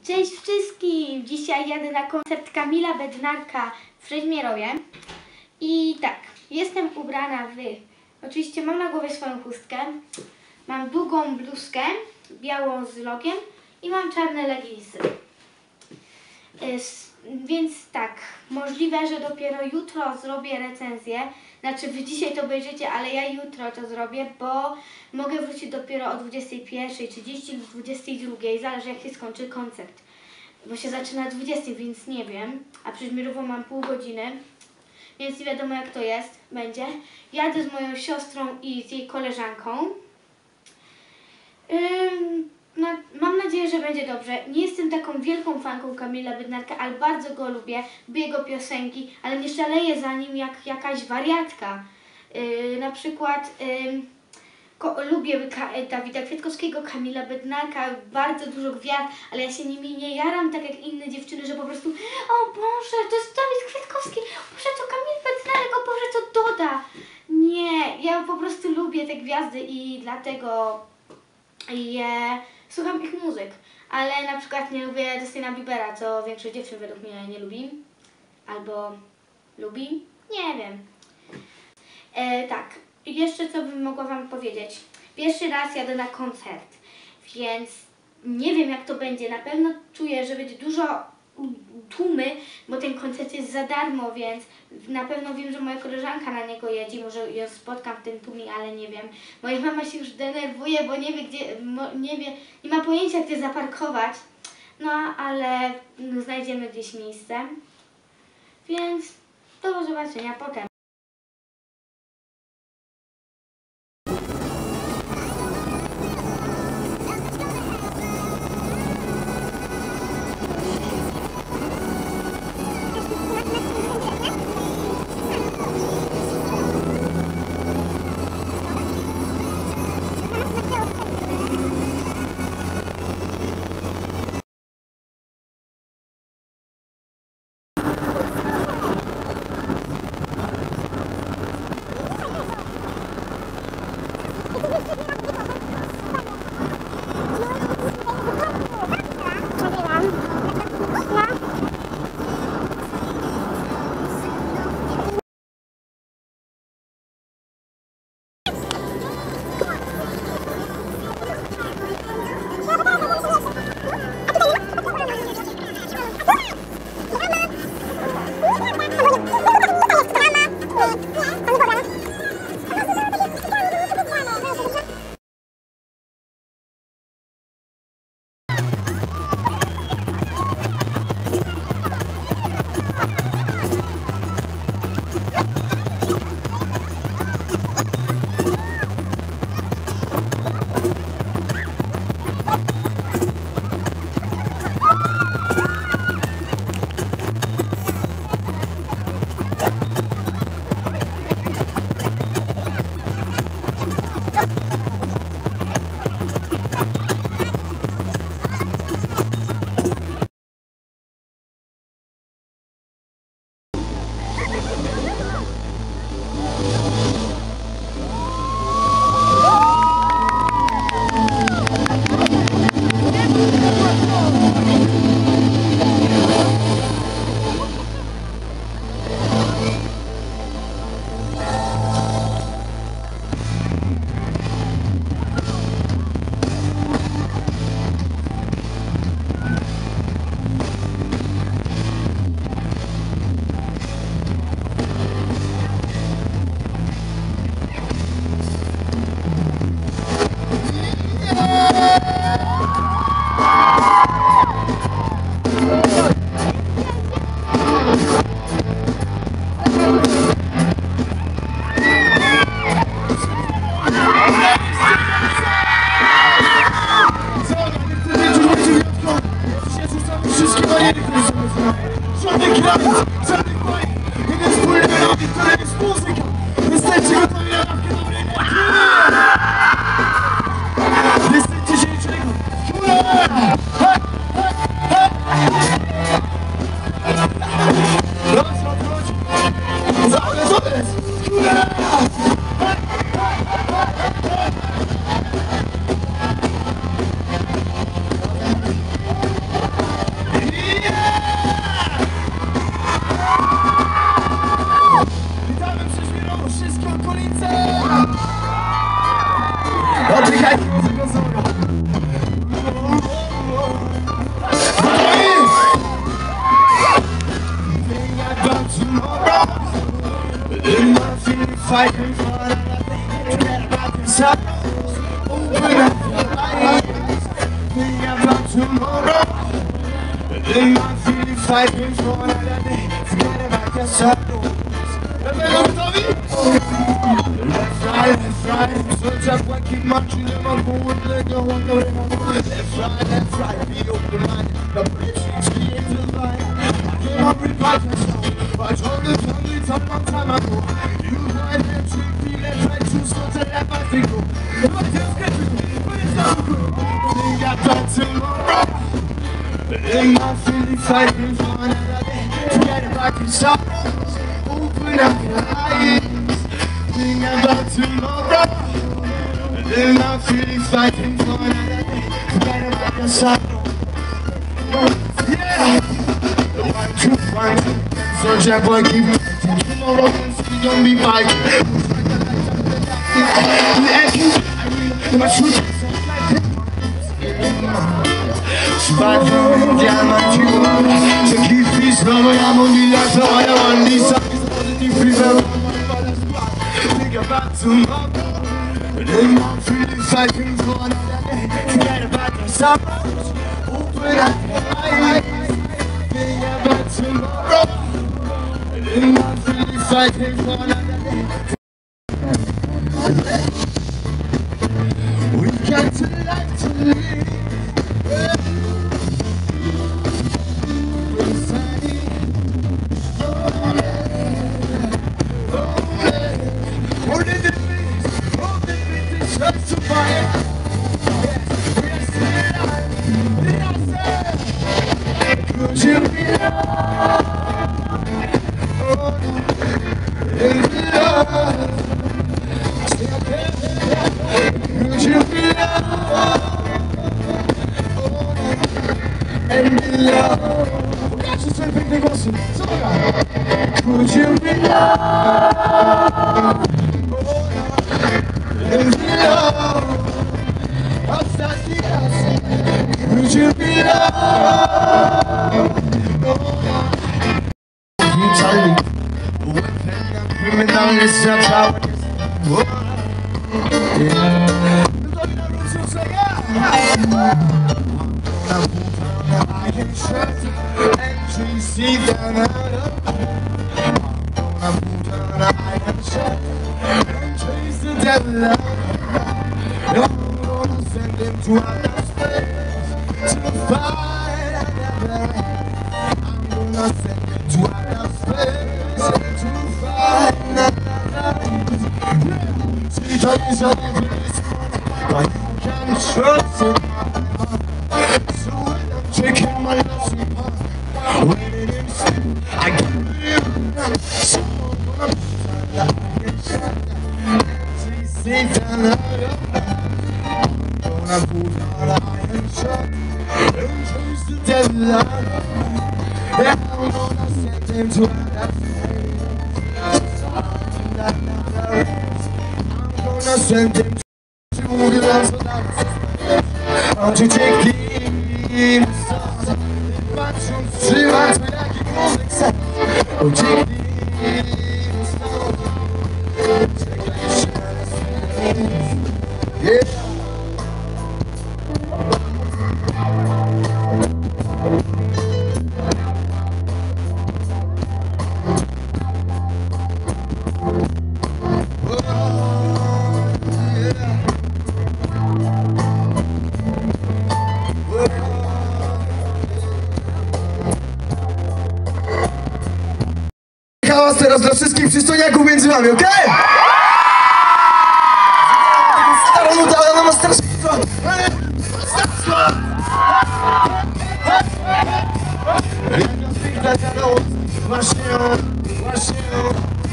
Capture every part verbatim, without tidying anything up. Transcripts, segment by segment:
Cześć wszystkim! Dzisiaj jadę na koncert Kamila Bednarka w Rzeźmierowie. I tak, jestem ubrana w... Oczywiście mam na głowie swoją chustkę, mam długą bluzkę, białą z logiem i mam czarne leginsy. Więc tak, możliwe, że dopiero jutro zrobię recenzję. Znaczy wy dzisiaj to obejrzycie, ale ja jutro to zrobię, bo mogę wrócić dopiero o dwudziestej pierwszej trzydzieści lub dwudziestej drugiej, zależy jak się skończy koncert. Bo się zaczyna o dwudziestej, więc nie wiem, a przed Rzeźmierową mam pół godziny, więc nie wiadomo jak to jest, będzie. Jadę z moją siostrą i z jej koleżanką. Ym, no, mam nadzieję, że będzie dobrze. Nie jestem taką wielką fanką Kamila Bednarka, ale bardzo go lubię, lubię jego piosenki, ale nie szaleję za nim jak jakaś wariatka. Yy, na przykład yy, ko, lubię Ka Dawida Kwiatkowskiego, Kamila Bednarka, bardzo dużo gwiazd, ale ja się nimi nie jaram tak jak inne dziewczyny, że po prostu o Boże, to jest Dawid Kwiatkowski, Boże, to Kamil Bednarek, o Boże, co doda. Nie, ja po prostu lubię te gwiazdy i dlatego je... Słucham ich muzyk, ale na przykład nie lubię Justina Biebera, co większość dziewczyn według mnie nie lubi. Albo lubi? Nie wiem. E, tak, jeszcze co bym mogła wam powiedzieć. Pierwszy raz jadę na koncert, więc nie wiem jak to będzie. Na pewno czuję, że będzie dużo tłumy, bo ten koncert jest za darmo, więc na pewno wiem, że moja koleżanka na niego jedzie, może ją spotkam w tym tłumie, ale nie wiem. Moja mama się już denerwuje, bo nie wie gdzie, nie wie, nie ma pojęcia gdzie zaparkować, no ale no, znajdziemy gdzieś miejsce, więc do zobaczenia potem. Żadnych granic, żadnych bajek, jeden wspólny melodii, który jest muzyka. Jesteście gotowi na dawkę dobrej muzyki? Jesteście się niczego. Hurra! Hej, hej, hej! Raz, raz, raz! Zabrez, zabrez! Hurra! Hej, hej, hej, hej! Fighting for another day, forget about the sorrows. Open up your eyes, think about tomorrow. In my feeling, fighting for another day, forget about the sorrows. Left, right, left, right, so just one keep marching in my boat, let go on the way. Left, right, left, right, be open-minded, the bridge is created to life. I came up with my myself, I told the family a long time ago. You might have to feel and try to sort of let my thing go. But it's good to me, but it's not good. Think about tomorrow. In my feeling, fighting for another day, forget about your sorrows. Open up your eyes, think about tomorrow. In my feeling, fighting for another day, forget about your sorrows. Yeah, one, two, one, two. So that boy keep fighting. Tomorrow we gon' be fighting. My truth. Surviving down my tube. So keep peace, love, I'm on the last one. I'm on this side. Think about tomorrow. Then I'm feeling fighting for another day. Forget about the sorrows. Open up your eyes. Think about tomorrow. Then I'm feeling fighting for another day. We got to life to live. Could you be loved? And be loved outside the house? Could you be loved? You tell me what I'm criminal is about. I can trust and see down out I'm down, I can shut and chase the devil out. I'm gonna send him to outer space to fight another. I'm gonna send him to outer space to fight another. See, Tony's on this one, but you can trust him. So when I'm taking my love, when it is, I give you so sit down, gonna put on iron shot and chase the devil out. And I'm gonna send him to another place. I'm gonna send him to the lost place. To take the stars, but to see what's like it goes except. Oh, take the stars, take the shadows. Yeah. Hałas teraz dla wszystkich przystojniaków między wami, okej? Okay? Starą nutę, ale ona ma strasznie właśnie ją, właśnie ją.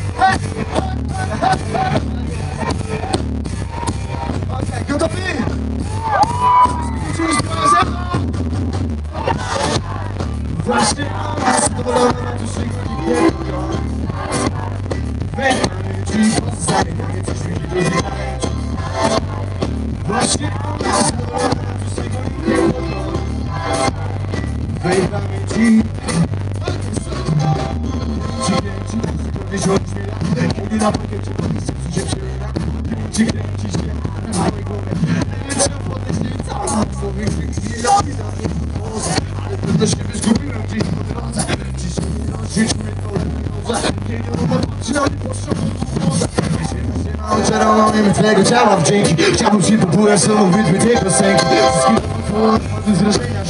Okej, gotowi? Wszystkich czuć ze mną? Właśnie ona zadowolona na duszy godzi. Wejmamy drzwi, zamykamy coś mi nie rozwijać. Właśnie ona zadowolona na duszy godzi. wygramy ci. Ci kręci, zgodnie się odśmieja. Kiedy na pakiecie policja się przemienia. Ci kręci się na mojej głowie. Trzeba podejść i cała słowy krzyki. Ja widzę, że to może, ale pewno siebie zgubiłem gdzieś po drodze. Dziś nie nosić mnie to lepiej. Kiedy ona patrzy na mnie, poszło Oczarowanym twojego ciała wdzięki. Chciałbym się popływać z tobą rytmy tej piosenki. Wszystkim otworzy zrażenia.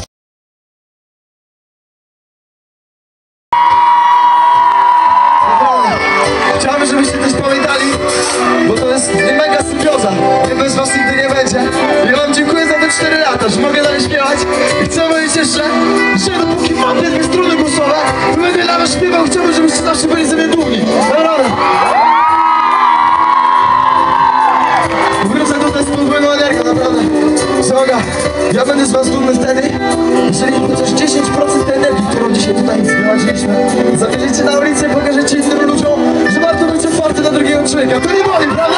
Chciałbym, żebyście też pamiętali, bo to jest mega symbioza. Nie bez was nigdy nie będzie. Ja wam dziękuję za te cztery lata, że mogę dalej śpiewać. I chcę powiedzieć jeszcze, że dopóki mam te dwie struny głosowe, to będę dla was śpiewał. Chciałbym, żebyście zawsze byli ze mnie dumni. Dobra. Wrócę tutaj z podwójną energią, naprawdę. Zoga, ja będę z was dumny wtedy, jeżeli chociaż dziesięć procent tej energii, którą dzisiaj tutaj zgromadziliśmy, zabierzecie na ulicę i pokażecie innym ludziom, że warto być otwarty na drugiego człowieka. To nie boli, prawda?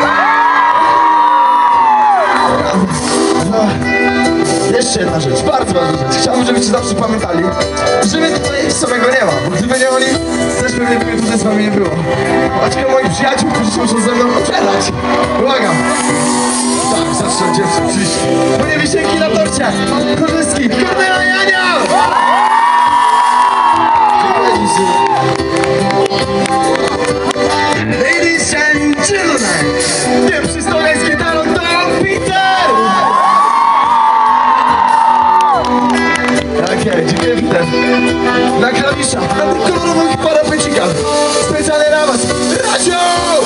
No. Jeszcze jedna rzecz, bardzo ważna rzecz. Chciałbym, żebyście zawsze pamiętali, że mnie tutaj samego nie ma, bo gdyby nie oni, też pewnie by tutaj z wami nie było. Macie moich przyjaciół, którzy się muszą ze mną poczekać. Błagam. Tak, zacznę dziewczyn dziś. Moje wisienki na torcie. Korzyski, Kornelia Jania! Dziękuję ci. Ladies and gentlemen, pierwszy stołek z gitarą to Peter! Okej, okay, dziękuję Peter. Na klawiszach, na tych kolorowych parapecikach. Specjalnie dla was, Radziu!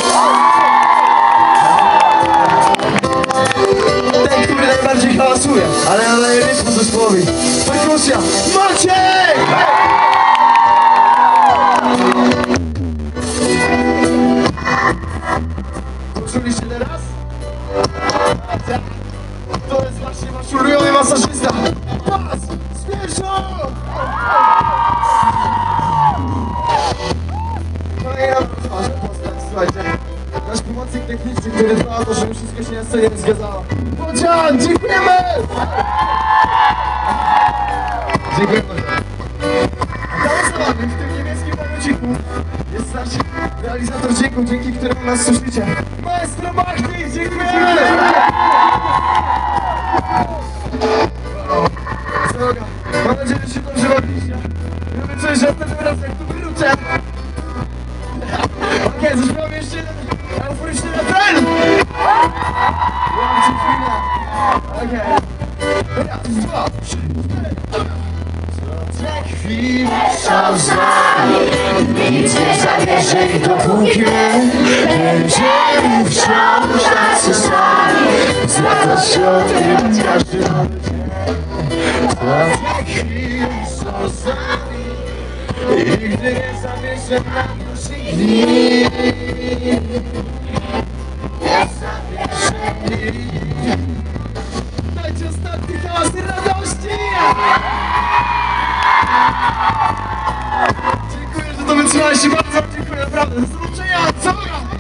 Ten, który najbardziej hałasuje, ale nadaje rytmu zespołowi. Perkusja, Maciek! Poczuliście teraz? To jest właśnie wasz ulubiony masażysta. Pas! Spierzą! Kolejna ważna postać, słuchajcie. Nasz pomocnik techniczny, który dba o to, żeby wszystko się na scenie nie zgadzało. Bocian, dziękujemy! Dziękujemy. A tam za wami, w tym niebieskim namiodziku, jest nasz realizator dźwięku, dzięki któremu nas słyszycie. Maestro Machnik, dziękujemy! Droga, mam nadzieję, że się dobrze robiliście. Robię coś, że ten raz jak tu wrócę. Okej, okay, zaśpiewam jeszcze jeden euforyczny refren! Łamcie chwilę. Okej. Raz, dwa, trzy, cztery. Co chwil szał z nami, nic nie zabierze ich dopóki my będziemy wciąż tacy sami. Z radością każdy nowy dzień. Co chwil są z nami, nigdy nie zabierze nam już ich nikt. Nie zabierze nikt. Dajcie ostatni hałas radości! Dziękuję, że to wytrzymaliście, bardzo dziękuję, naprawdę. Do zobaczenia, co?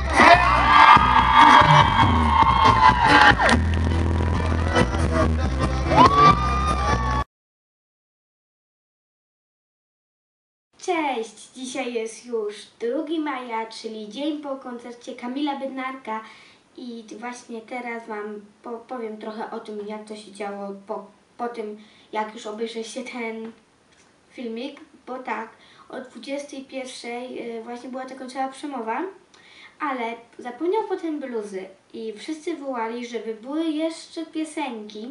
Cześć! Dzisiaj jest już drugiego maja, czyli dzień po koncercie Kamila Bednarka i właśnie teraz wam powiem trochę o tym, jak to się działo po, po tym, jak już obejrzycie ten filmik, bo tak, o dwudziestej pierwszej właśnie była ta końcowa przemowa, ale zapomniał potem bluzy i wszyscy wołali, żeby były jeszcze piosenki,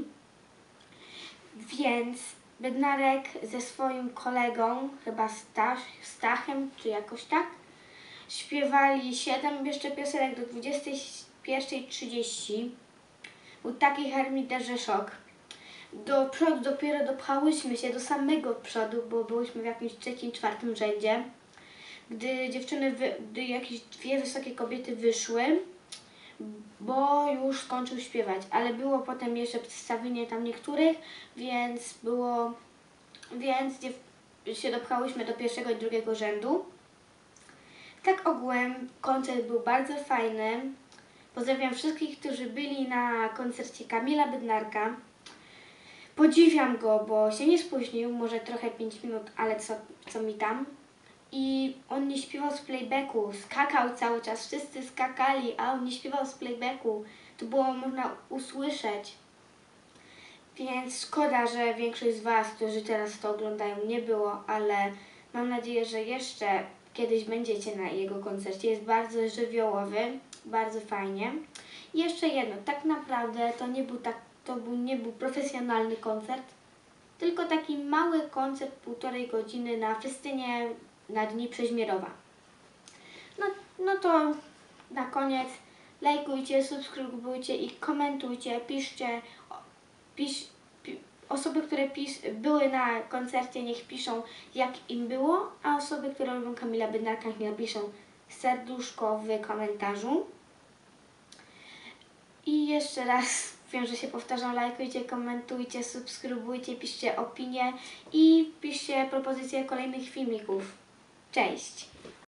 więc Bednarek ze swoim kolegą, chyba Stach, Stachem, czy jakoś tak, śpiewali siedem jeszcze piosenek do dwudziestej pierwszej trzydzieści. Był taki harmiderze szok. Do przodu dopiero dopchałyśmy się do samego przodu, bo byłyśmy w jakimś trzecim, czwartym rzędzie. Gdy dziewczyny, wy, gdy jakieś dwie wysokie kobiety wyszły, bo już skończył śpiewać, ale było potem jeszcze przedstawienie tam niektórych, więc było, więc się dopchałyśmy do pierwszego i drugiego rzędu. Tak ogółem koncert był bardzo fajny. Pozdrawiam wszystkich, którzy byli na koncercie Kamila Bednarka. Podziwiam go, bo się nie spóźnił, może trochę pięć minut, ale co, co mi tam. I on nie śpiewał z playbacku, skakał cały czas, wszyscy skakali, a on nie śpiewał z playbacku. To było można usłyszeć. Więc szkoda, że większość z Was, którzy teraz to oglądają, nie było, ale mam nadzieję, że jeszcze kiedyś będziecie na jego koncercie. Jest bardzo żywiołowy, bardzo fajnie. I jeszcze jedno, tak naprawdę to nie był, tak, to był, nie był profesjonalny koncert, tylko taki mały koncert półtorej godziny na festynie na Dni Przeźmierowa. No, no to na koniec lajkujcie, subskrybujcie i komentujcie, piszcie, pisz, pi, osoby, które pisz, były na koncercie, niech piszą, jak im było, a osoby, które lubią Kamila Bednarka, niech napiszą serduszko w komentarzu. I jeszcze raz wiem, że się powtarzam, lajkujcie, komentujcie, subskrybujcie, piszcie opinie i piszcie propozycje kolejnych filmików. Cześć!